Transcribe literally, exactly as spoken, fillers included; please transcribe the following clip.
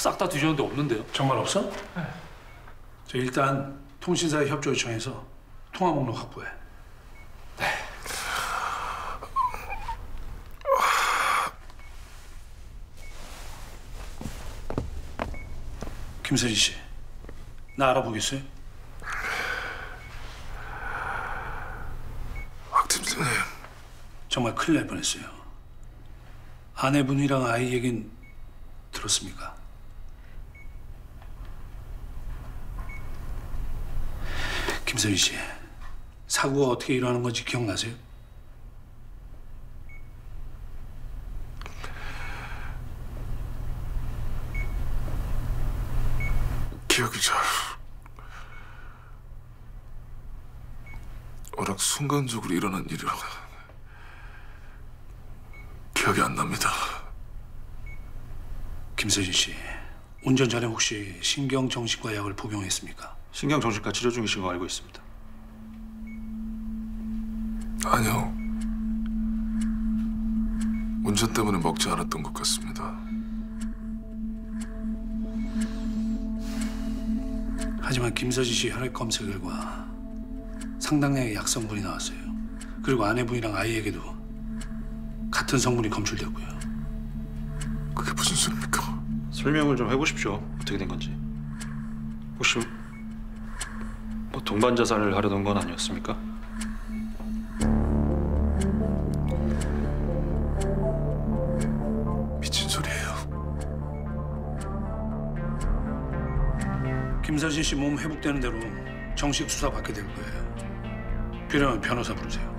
싹 다 뒤졌는데 없는데요? 정말 없어? 네. 저 일단 통신사에 협조 요청해서 통화 목록 확보해. 네. 김서진 씨, 나 알아보겠어요? 박 팀장님. 정말 큰일 날 뻔했어요. 아내분이랑 아이 얘긴 들었습니까? 김서진 씨, 사고가 어떻게 일어나는 건지 기억나세요? 기억이 잘... 워낙 순간적으로 일어난 일이라 기억이 안 납니다. 김서진 씨, 운전 전에 혹시 신경정신과 약을 복용했습니까? 신경정신과 치료 중이신 거 알고 있습니다. 아니요. 운전 때문에 먹지 않았던 것 같습니다. 하지만 김서진 씨 혈액 검사 결과 상당량의 약 성분이 나왔어요. 그리고 아내분이랑 아이에게도 같은 성분이 검출됐고요. 그게 무슨 소리입니까? 설명을 좀 해보십시오. 어떻게 된 건지. 혹시 뭐 동반 자살을 하려던 건 아니었습니까? 미친 소리예요. 김서진 씨 몸 회복되는 대로 정식 수사 받게 될 거예요. 필요하면 변호사 부르세요.